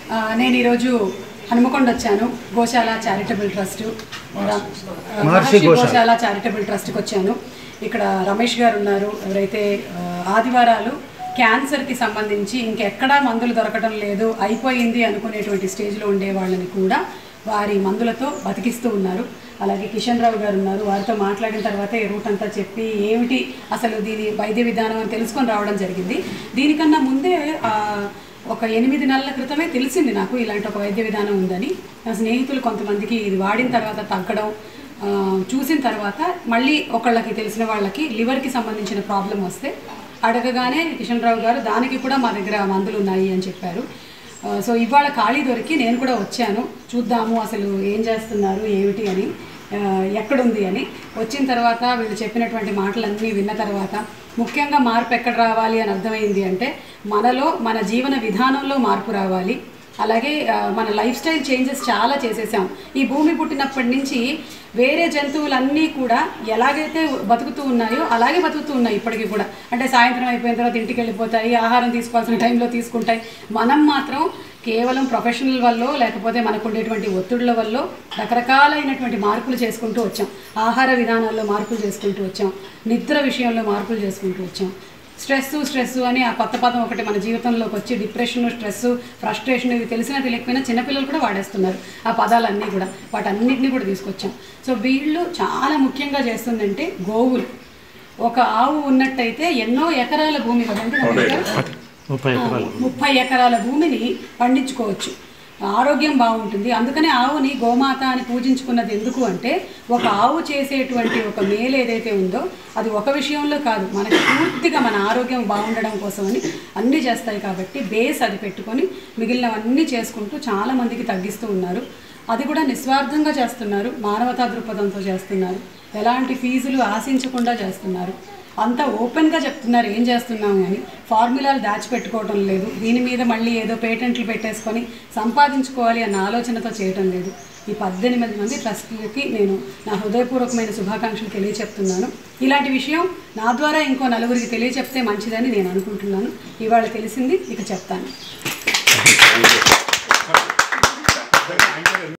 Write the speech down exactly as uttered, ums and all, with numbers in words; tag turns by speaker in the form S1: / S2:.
S1: నేను ఈరోజు హనుమకొండ వచ్చాను. గోశాల చారిటబుల్ ట్రస్ట్ మహర్షి గోశాల చారిటబుల్ ట్రస్ట్కి వచ్చాను. ఇక్కడ రమేష్ గారు ఉన్నారు. ఎవరైతే ఆదివారాలు క్యాన్సర్కి సంబంధించి ఇంకెక్కడా మందులు దొరకడం లేదు, అయిపోయింది అనుకునేటువంటి స్టేజ్లో ఉండే వాళ్ళని కూడా వారి మందులతో బతికిస్తూ ఉన్నారు. అలాగే కిషన్ రావు గారు ఉన్నారు. వారితో మాట్లాడిన తర్వాత ఈ రూట్ అంతా చెప్పి ఏమిటి అసలు దీని వైద్య విధానం అని తెలుసుకొని రావడం జరిగింది. దీనికన్నా ముందే ఒక ఎనిమిది నెలల క్రితమే తెలిసింది నాకు ఇలాంటి ఒక వైద్య విధానం ఉందని. నా స్నేహితులు కొంతమందికి ఇది వాడిన తర్వాత తగ్గడం చూసిన తర్వాత మళ్ళీ ఒకళ్ళకి తెలిసిన వాళ్ళకి లివర్కి సంబంధించిన ప్రాబ్లం వస్తే అడగగానే కిషన్ రావు గారు దానికి కూడా మా దగ్గర మందులు ఉన్నాయి అని చెప్పారు. సో ఇవాళ ఖాళీ దొరికి నేను కూడా వచ్చాను, చూద్దాము అసలు ఏం చేస్తున్నారు ఏమిటి అని, ఎక్కడుంది అని. వచ్చిన తర్వాత వీళ్ళు చెప్పినటువంటి మాటలన్నీ విన్న తర్వాత ముఖ్యంగా మార్పు ఎక్కడ రావాలి అని అర్థమైంది అంటే మనలో మన జీవన విధానంలో మార్పు రావాలి. అలాగే మన లైఫ్ స్టైల్ చేంజెస్ చాలా చేసేసాం. ఈ భూమి పుట్టినప్పటి నుంచి వేరే జంతువులన్నీ కూడా ఎలాగైతే బతుకుతూ ఉన్నాయో అలాగే బతుకుతూ ఉన్నాయి ఇప్పటికీ కూడా. అంటే సాయంత్రం అయిపోయిన తర్వాత ఇంటికి వెళ్ళిపోతాయి, ఆహారం తీసుకోవాల్సిన టైంలో తీసుకుంటాయి. మనం మాత్రం కేవలం ప్రొఫెషనల్ వల్ల లేకపోతే మనకు ఉండేటువంటి ఒత్తిడుల వల్ల రకరకాలైనటువంటి మార్పులు చేసుకుంటూ వచ్చాం. ఆహార విధానాల్లో మార్పులు చేసుకుంటూ వచ్చాం, నిద్ర విషయంలో మార్పులు చేసుకుంటూ వచ్చాం. స్ట్రెస్ స్ట్రెస్ అని ఆ కొత్త పదం ఒకటి మన జీవితంలోకి వచ్చి డిప్రెషన్, స్ట్రెస్, ఫ్రస్ట్రేషన్ ఇవి తెలిసినా తెలియకపోయినా చిన్నపిల్లలు కూడా వాడేస్తున్నారు ఆ పదాలన్నీ కూడా. వాటన్నిటిని కూడా తీసుకొచ్చాం. సో వీళ్ళు చాలా ముఖ్యంగా చేస్తుందంటే గోవులు. ఒక ఆవు ఉన్నట్టయితే ఎన్నో ఎకరాల భూమి కదండి, ముప్పై ఎకరాల భూమిని పండించుకోవచ్చు, ఆరోగ్యం బాగుంటుంది. అందుకనే ఆవుని గోమాత అని పూజించుకున్నది ఎందుకు అంటే ఒక ఆవు చేసేటువంటి ఒక మేలు ఏదైతే ఉందో అది ఒక విషయంలో కాదు, మనకి పూర్తిగా మన ఆరోగ్యం బాగుండడం కోసమని అన్నీ చేస్తాయి. కాబట్టి బేస్ అది పెట్టుకొని మిగిలినవన్నీ చేసుకుంటూ చాలామందికి తగ్గిస్తూ ఉన్నారు. అది కూడా నిస్వార్థంగా చేస్తున్నారు, మానవతా దృక్పథంతో చేస్తున్నారు, ఎలాంటి ఫీజులు ఆశించకుండా చేస్తున్నారు. అంతా ఓపెన్గా చెప్తున్నారు ఏం చేస్తున్నాము అని. ఫార్ములాలు దాచిపెట్టుకోవటం లేదు, దీని మీద మళ్ళీ ఏదో పేటెంట్లు పెట్టేసుకొని సంపాదించుకోవాలి అన్న ఆలోచనతో చేయటం లేదు. ఈ పద్దెనిమిది మంది ట్రస్టీలకి నేను నా హృదయపూర్వకమైన శుభాకాంక్షలు తెలియచెప్తున్నాను. ఇలాంటి విషయం నా ద్వారా ఇంకో నలుగురికి తెలియచెప్తే మంచిదని నేను అనుకుంటున్నాను. ఇవాళ తెలిసింది ఇక చెప్తాను.